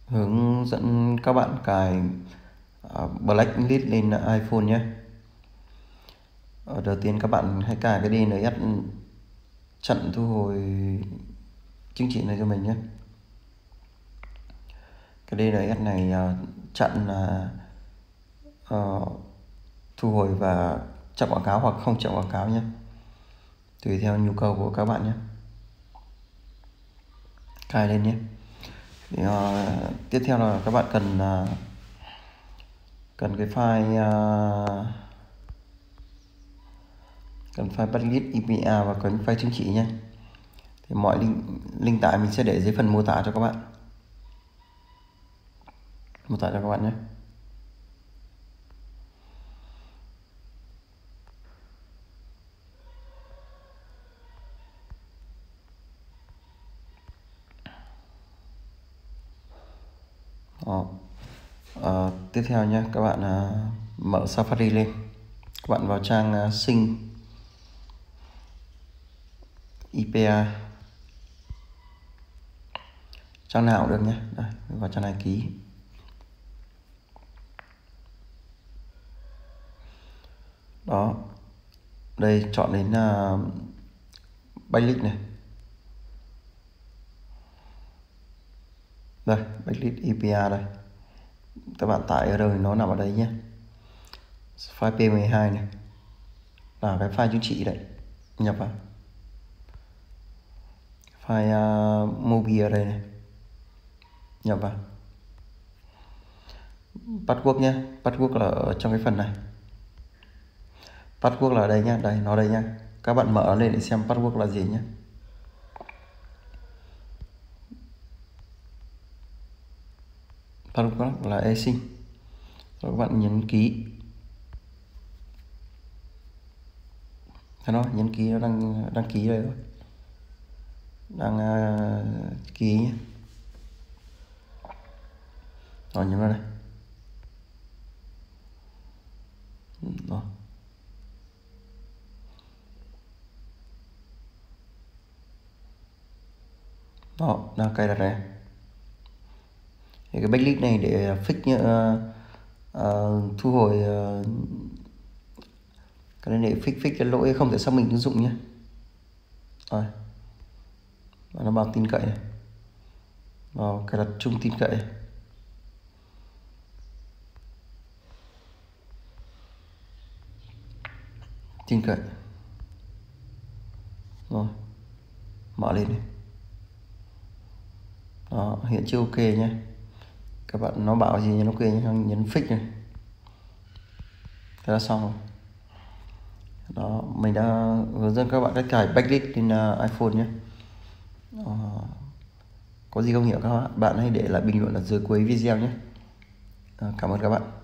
Hướng dẫn các bạn cài Blacklist lên iPhone nhé. Đầu tiên các bạn hãy cài cái DNS chặn thu hồi chứng chỉ này cho mình nhé. Cái DNS này chặn thu hồi và chặn quảng cáo hoặc không chặn quảng cáo nhé, tùy theo nhu cầu của các bạn nhé. Cài lên nhé. Thì, tiếp theo là các bạn cần cái file cần file Blacklist IPA và cần file chứng chỉ nhé. Thì mọi link tải mình sẽ để dưới phần mô tả cho các bạn, nhé. Tiếp theo nhé, các bạn mở Safari lên, các bạn vào trang sync IPA, trang nào cũng được nhé. Đây, vào trang này ký. Đó, đây chọn đến Blacklist này. Đây, Blacklist IPA đây. Các bạn tải ở đâu thì nó nằm ở đây nhé. File P12 này là cái file chứng chỉ đấy, nhập vào. File Mobi ở đây này, nhập vào. Password nhé, password là ở trong cái phần này. Password là ở đây nhé, đây nó đây nhé. Các bạn mở lên để xem password là gì nhé. Password là async. Rồi các bạn nhấn ký. Thế nó nhấn ký, nó đăng ký đây rồi. Đang ký nhé. Rồi nhấn vào đây. Rồi. Đó, đang cài đặt này. Thì cái backlist này để fix thu hồi cái này để fix cái lỗi không thể xác minh ứng dụng nhé. Rồi, nó vào tin cậy này, vào cài đặt chung tin cậy. Tin cậy. Rồi, mở lên này. Đó, hiện chưa ok nhé. Các bạn nó bảo gì nhấn ok nhé, nhấn fix này. Thế là xong rồi. Đó, mình đã hướng dẫn các bạn cách cài backlist lên iPhone nhé. Có gì không hiểu các bạn hãy để lại bình luận ở dưới cuối video nhé. Cảm ơn các bạn.